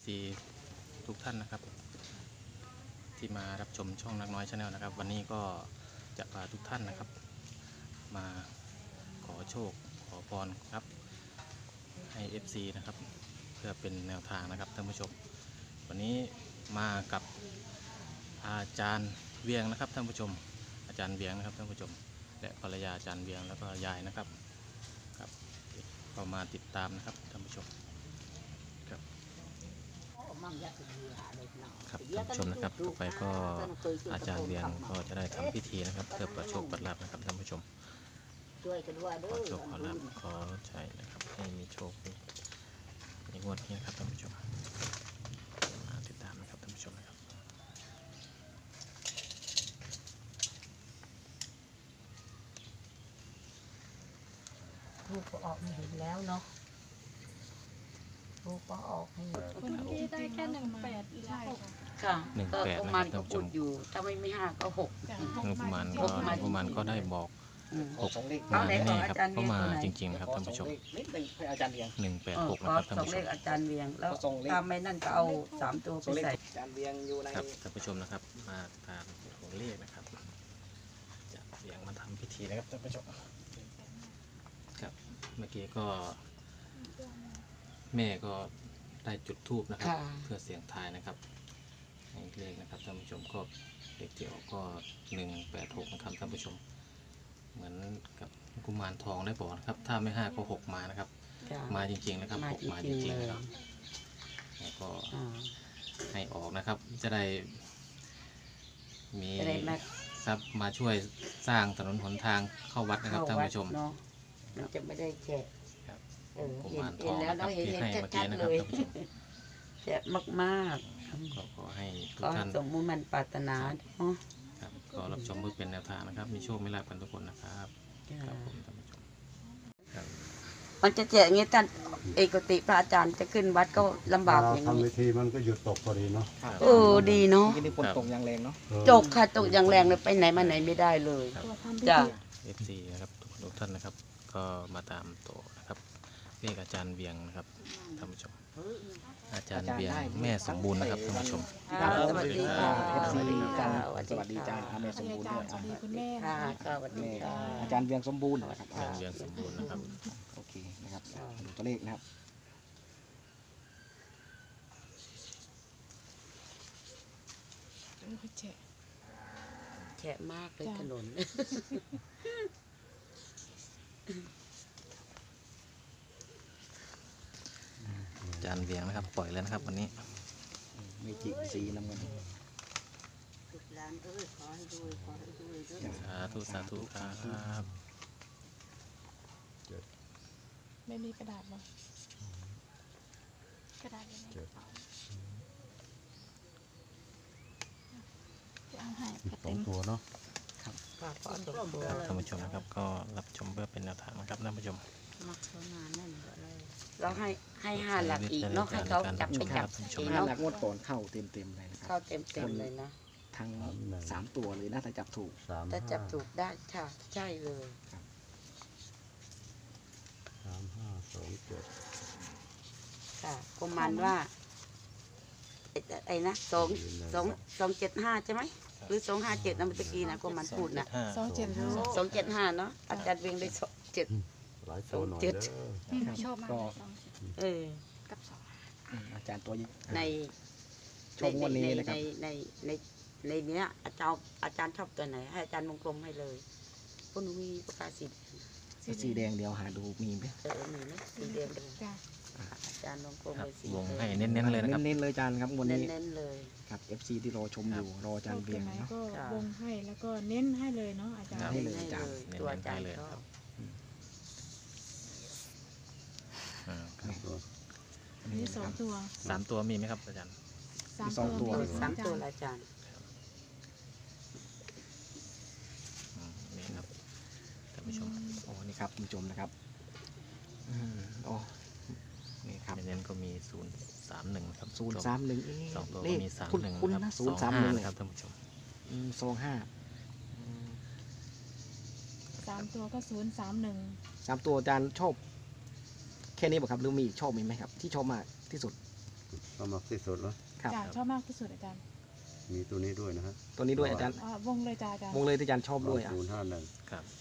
ทุกท่านนะครับที่มารับชมช่องนักน้อยชาแนลนะครับวันนี้ก็จะพาทุกท่านนะครับมาขอโชคขอพรครับให้ FC นะครับเพื่อเป็นแนวทางนะครับท่านผู้ชมวันนี้มากับอาจารย์เวียงนะครับท่านผู้ชมอาจารย์เวียงนะครับท่านผู้ชมและภรรยาอาจารย์เวียงแล้วก็ยายนะครับก็มาติดตามนะครับท่านผู้ชมครับท่านผู้ชมนะครับต่อไปก็อาจารย์เวียงก็จะได้ทำพิธีนะครับเพื่อประโชคประลาภนะครับท่านผู้ชมขอโชคขอลาภขอใช้นะครับให้มีโชคในงวดนี้นะครับท่านผู้ชมมาติดตามนะครับท่านผู้ชมนะครับลูกก็ออกมาเห็นแล้วเนาะลูกก็ออกให้คนที่ได้แค่18ใช่ค่ะค่ะก็กุมารก็พูดอยู่ถ้าไม่5ก็6 กุมารก็ได้บอก6มาแน่ๆครับเข้ามาจริงๆนะครับท่านผู้ชมนิดหนึ่งให้อาจารย์เวียง 186นะครับท่านส่งผู้ชเลมขอาจารย์เวียงแล้วถ้าไม่นั่นก็เอา3ตัวไปใส่อาจารย์เวียงอยู่ในครับท่านผู้ชมนะครับมาตามตัวเลขนะครับจะเสียงมาทำพิธีนะครับท่านผู้ชมครับเมื่อกี้ก็แม่ก็ได้จุดธูปนะครับเพื่อเสียงทายนะครับให้เลขนะครับท่านผู้ชมก็เลขที่ออกก็186นะครับท่านผู้ชมเหมือนกับกุมารทองได้บอกนะครับถ้าไม่5ก็6มานะครับมาจริงๆนะครับ6มาจริงๆนะครับแล้วก็ให้ออกนะครับจะได้มีทรัพย์มาช่วยสร้างถนนหนทางเข้าวัดนะครับท่านผู้ชมมันจะไม่ได้แจกกุมารทเห็อน งแล้วนะครับเห็นที่ให้เมื่อชักี้ดนะๆคเลรับยท่านผู้ชมแจกมากๆก็ขอให้ทุกก็ท่านสมมุติมันปรารถนาเนาะครับก็รับชมเพื่อเป็นแนวทางนะครับมีโชคไม่ลาภกันทุกคนนะครับครับผมท่านผู้ชมครับมันจะแจกอย่างนี้ท่านเอกติพระอาจารย์จะขึ้นวัดก็ลำบากอย่างทำนี้วิธีมันก็หยุดตกพอดีเนาะดีเนาะที่นี่ฝนตกอย่างแรงเนาะจกค่ะตกอย่างแรงเลยไปไหนมาไหนไม่ได้เลยจ้ะ FC นะครับทุกท่านนะครับก็มาตามตัวนะครับเรียกอาจารย์เวียงนะครับท่านผู้ชมอาจารย์เวียงแม่สมบูรณ์นะครับท่านผู้ชมสวัสดีค่ะสวัสดีจ้าสวัสสวัสดีดีจ้าค่ะอาเมสมบูรณ์ด้วยสวัสดีคุณแม่ค่ะนะคะสวัสดีค่ะอาจารย์เวียงสมบูรณ์นะครับอาจารย์เวียงสมบูรณ์นะครับโอเคนะครับดูตัวเลขนะครับแฉะมากเลยถนนอาจารย์เวียงนะครับปล่อยแล้วนะครับวันนี้เมจิสีน้ำเงินร้านขอให้ด้วยขอให้ด้วยสาธุสาธุครับไม่มีกระดาษหรอกระดาษยังไงจะเอาให้สองตัวเนาะฝากขอตัวตัวครับท่านผู้ชมนะครับก็รับชมเพื่อเป็นแนวทางนะครับท่านผู้ชมมักเขามานั่นก็เลยเราให้5 หลักอีกเนาะให้เขาจับไปจับห้าเนาะหลักงวดก่อนเข้าเต็มๆเลยนะคเข้ารับเต็มเลยนะทั้ง3ตัวเลยนะถ้าจับถูกถ้าจับถูกได้ค่ะใช่เลย 3527 ค่ะกุมารว่าไอ้นะ275ใช่ไหมหรือ257นะเมื่อกี้นะกุมารพูดนะ 275 275เนาะอาจารย์เวียงได้27 หลายตัวหน่อยเด้อพี่ชอบมากก็กับ2 อาจารย์ตัวยิ่งในโชคงวดนี้นะครับในเนี้ยอาจารย์ชอบตัวไหนให้อาจารย์วงกลมให้เลยพวกหนูมีประกาศสีสีแดงเดียวหาดูมีไหมมีไหมสีแดงเลยจ้ะอาจารย์วงกลมครับเลยสีวงให้เน้นๆเลยนะครับเน้นๆเลยอาจารย์ครับงวดนี้เน้นๆเลยครับ FC ที่รอชมอยู่รออาจารย์เวียงไหนเนาะก็วงให้แล้วก็เน้นให้เลยเนาะอาจารย์ให้เลยให้อาจารย์เลยตัวอาจารย์ชอบครับอันนี้2 ตัว 3 ตัวมีไหมครับอาจารย์ 3 ตัว 3 ตัวอาจารย์นี่ครับท่านผู้ชมโอ้นี่ครับคุณผู้ชมนะครับโอ้นี่ครับเน้นๆก็มี031ครับ 031 สองตัวเลก็ขมีคุณ 31 นะ 035 031 นะครับท่านผู้ชม 25 3 ตัวก็031 3ตัวอาจารย์ชอบแค่นี้ป่ะครับหรือมีอีกชอบมีไหมครับที่ชอบมากที่สุดก็มักที่สุดแล้วครับจ้ะชอบมากที่สุดอาจารย์มีตัวนี้ด้วยนะฮะตัวนี้ด้วยอาจารย์วงเลยจ้ะอาจารย์วงเลยที่อาจารย์ชอบด้วยอ่ะ 051 ครับ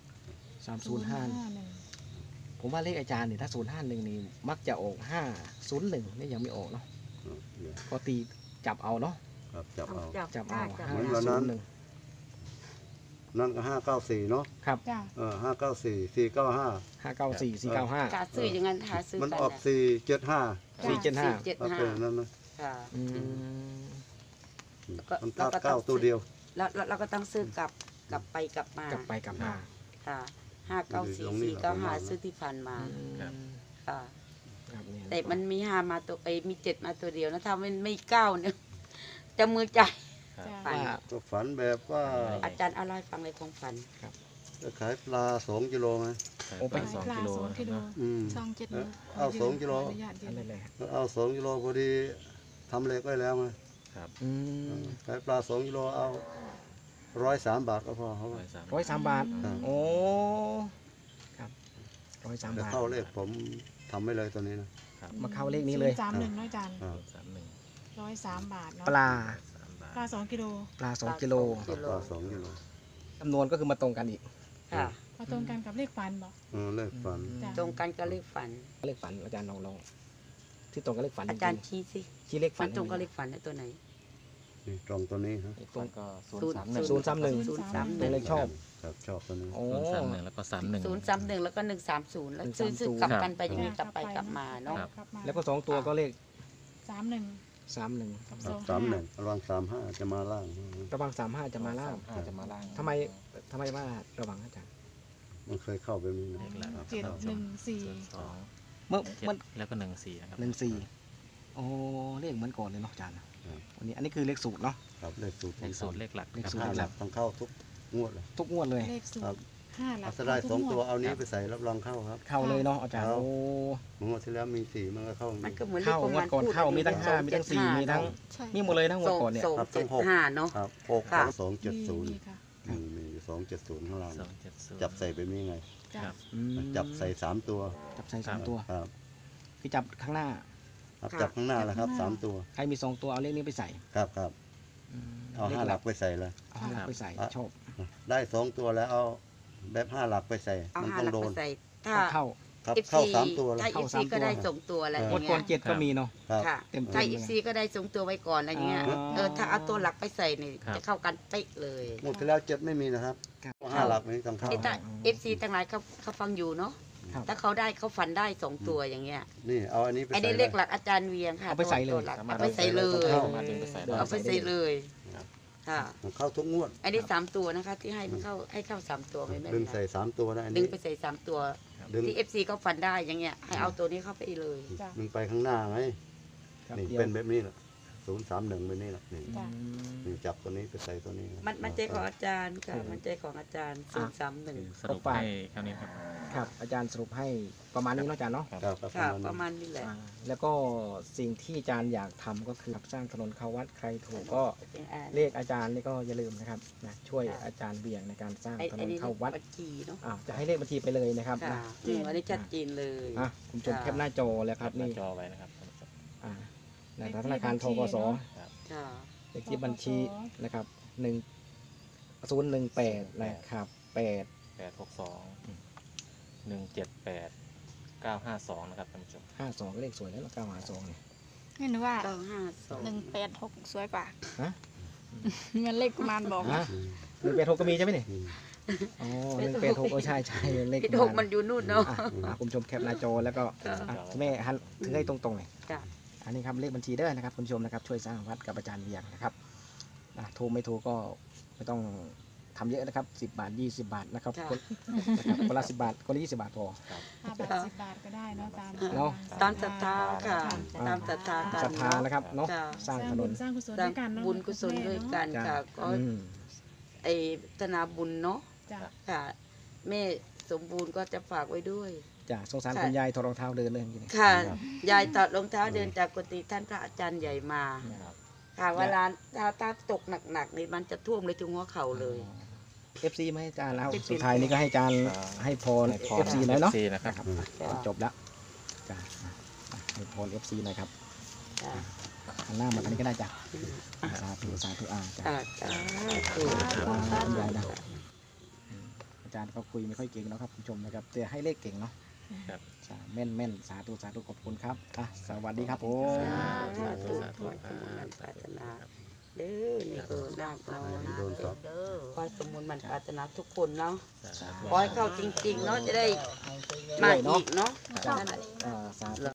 3051ผมว่าเลขอาจารย์นี่ถ้า051นี่มักจะออก501นี่ยังไม่ออกเนาะเนี่ยก็ตีจับเอาเนาะครับจับเอาจับเอาเหมือนวันนั้น 501 นั่นก็594เนาะครับจ้ะ 594 495 594 495 กาซื้ออย่างนั้นหาซื้อมันกันออกน่ะ 475 475 475 ก็เป็นนั้นนะค่ะอืมมันพลาดเก้าตัวเดียวแล้วเราก็ต้องซื้อกลับไปกลับมากลับไปกลับมาค่ะ594 495ซื้อที่ผ่านมาครับค่ะครับเนี่ยแต่มันมี5มาตัวมี7มาตัวเดียวนะถ้ามันไม่9เนี่ยจะมือใจครับจ้ะฝันว่าก็ฝันแบบว่าอาจารย์เอาเล่าให้ฟังเลยของฝันจะขายปลา2 กิโลไงโอ้ไปสองปลากิโล 2 กิโลอืม เอา2 กิโลขออนุญาตยือันนนั้นเลยเอา2 กิโลพอดีทำเหล็กไว้แล้วไงครับอืมขายปลา2 กิโลเอา103 บาทก็พอเขาว่า 103 บาทครับโอ้ ครับ103 แต่บาทเข้าเลขผมทำไว้เลยตัวนี้นะมาเข้าเลขนี้เลย 031เนาะอาจารย์ครับ 103 บาทเนาะปลาปลา2 กิโลปลา 2 กิโลปลา2 กิโลจำนวนก็คือมาตรงกันอีกค่ะมาตรงกันกับเลขฟันบอกเลขฝันจ้ะตรงกันก็เลขฝันเลขฝันอาจารย์ลองที่ตรงกับเลขฝันอาจารย์จงชี้สิๆชี้เลขฝัมัน นตรงกับเลขฝันในตัวไหนนี่ตรงตัวนี้ครับตรงก็ 031 031 เป็นเลขชอบครับชอบตัวนี้โอ้ 031แล้วก็31 031แล้วก็130แล้วซื้อกลับกันไปอย่างนี้กลับไปกลับมาเนาะครับกลับมาแล้วก็2 ตัวก็เลข 31 31 กับครับ 25 31ระวัง35จะมาล่างระวัง35จะมาล่างจะมาล่างทำไมว่าระวังอาจารย์มันเคยเข้าแบบนี้นะเลขหลักครับ 714 2 เมื่อ 7แล้วก็14นะครับ 14โอ้เลขเหมือนก่อนเลยเนาะอาจารย์วันนี้อันนี้คือเลขสูตรเนาะครับเลขสูตรเลขสูตรเลขหลักเลขนะสูตครรับหลักต้องเข้าทุกงวดเลยทุกงวดเลยเลขสูตครัรบ 5 หลักเอาจะได้2 ตัวเอานี้ไปใส่รับรองเข้าครับเข้าเลยเนาะอาจารย์ครับโอ้งวดที่แล้วมี4มันก็เข้ามันก็เหมือนเลขเข้าประงวมาดณก่อนเข้ามีทั้ง5มีทั้ง4มีทั้งมีหมดเลยทั้งงวดก่อนเนี่ย 275เนาะครับค่ะนี่ 270 ค่ะมีอยู่270ข้างล่าง 270 จับใส่ไปนี้ไงจ้ะครับอืมจับใส่3 ตัวจับใส่3ตัวครับคือจับข้างหน้าครับจับข้างหน้าแล้วครับ3 ตัวใครมี2ตัวเอาเลขนี้ไปใส่ครับครับอืมเอา5 หลักไปใส่เลยเอา5หลักไปใส่ชอบได้2 ตัวแล้วเอาแบบ5 หลักไปใส่เอามัน 5 ต้อหงลักโดไปนใส่ถ้าเข้าครับ FC เข้า3 ตัวแล้วถ้าเข้า FC สามตัวก็ได้ส่งตัวอะไรองวดย่างก่อเงี้นย 7ก็มีเนาะครับค่ะเต็มๆถ้าเลย FC ก็ได้ส่งตัวไว้ก่อนอะไรเงี้ยอ๋อถ้าเอาตัวหลักไปใส่นี่จะเข้ากันเป๊ะเลยงวดที่แล้ว7ไม่มีนะครับครับ 5 หลักนี้ต้องเข้าไอ้ถ้า FC ทั้งหลายเขาฟังอยู่เนาะครับถ้าเขาได้เขาฝันได้2 ตัวอย่างเงี้ยนี่เอาอันนี้ไปอันใส่นี้เลเลย ขหลักอาจารย์เวียงค่ะเอาไปใส่เลยตัวหลักเอาไปใส่เลยมาถึงไปใส่ได้เอาไปใส่เลยค่ะมันเข้าทุกงวดอันนี้3 ตัวนะคะ ที่ให้มันเข้า3 ตัวไม่แม่นดึงนะใส่3 ตัวนะอันดึงนี้ไปใส่3 ตัวดึงที่ FC เขาฝันได้อย่างเงี้ยให้เอาตัวนี้เข้าไปเลยจ้ะดึงไปข้างหน้าไงครับนี่เดียวเป็นแบบนี้แหละ031แบบนี้แหละนี่จ้ะอืมนี่จับตัวนี้ไปใส่ตัวนี้มันใจของอาจารย์ค่ะมันใจของอาจารย์031 สรุปให้คำนี้ครับครับอาจารย์สรุปให้ประมาณนี้เนาะอาจารย์เนาะครับครับค่ะปประ ระมาณมาณนี้แหละอ่าแล้วก็สิ่งที่อาจารย์อยากทำก็คือสร้างถนนเข้าวัดใครถูกก็เลขอาจารย์นี่ก็อย่าลืมนะครับนะช่วยอาจารย์เบี่ยงในการสร้างไอ้ถนไอ้นนี่เข้าวัดบัญชีเนาะจะให้เลขบัญชีไปเลยนะครับค่ะนะอันนี้ชัดเจนเลยอ่ะคุณผู้ชมแคปหน้าจอแล้วครับหน้านี่จอไว้นะครับอ่าในธนาคารทกสค่ะเลขที่บัญชีนะครับ1018นะครับ 862 178 952นะครับท่านผู้ชม 852เลขสวยแล้ว952เนี่ยนี่หนูว่า 952 186 สวยกว่าฮะเงินเลขกุมารบอกฮะ186ก็มีใช่ไหมนี่อืมอ๋อ186ใช่เลขพี่โทกมันอยู่นู่นเนาะคุณผู้ชมแคปหน้าจอแล้วก็แม่หันถือให้ตรงๆหน่อยจ้ะอันนี้ครับเลขบัญชีเด้อนะครับคุณผู้ชมนะครับช่วยสร้างวัดกับอาจารย์เวียงนะครับถูกไม่ถูกก็ไม่ต้องทำเยอะนะครับ10 บาท 20 บาทนะครับคนละ10 บาทคนละ20 บาทพอ 5 บาท 10 บาทก็ได้เนาะตามเนาะตามศรัทธาค่ะ ตามศรัทธากัศรันทธานะครับเนาะจ้ะสร้างสร้างถนบุนญสร้างกุศลสร้าด้งวยกันเนาะบุญกุศลด้วยกันจ้ะค่ะ ก็อืมไอธนาบุญเนาะจ้ะค่ะ แม่สมบูรณ์ก็จะฝากไว้ด้วยจ้ะสงสารค่ะคุณยายถอดรองเท้าเดินเลยเมื่อกี้นี่ค่ะ ยายตอดรองเท้าเดินจากกุฏิท่านพระอาจารย์ใหญ่มา ค่ะเวลาถ้าตกหนักๆนี่มันจะท่วมเลยถึงหัวเข่าเลย FC ไหมอาจารย์แล้วสุดท้ายนี้ก็ให้อาจารย์ให้พร FC หน่อยเนาะ FC นะครับจบแล้วจ้ะให้พร FC หน่อยครับจ้ะหันหน้ามาทางนี้ก็ได้จ้ะสาธุสาธุจ้ะจ้ะจ้ะถูกคุณยายนะอาจารย์เขาคุยไม่ค่อยเก่งเนาะครับคุณผู้ชมนะครับแต่ให้เลขเก่งเนาะครับจ้ะแม่นแม่นสาธุสาธุขอบคุณครับสวัสดีครับผมสาธุสาธุขอสมุนมันปรารถนาเด้อนี่ก็นาคน้อยโดนครับขอสมุนมันปรารถนาทุกคนเนาะสาธุขอให้เข้าจริงๆเนาะจะได้มาอีกเนาะสาธุ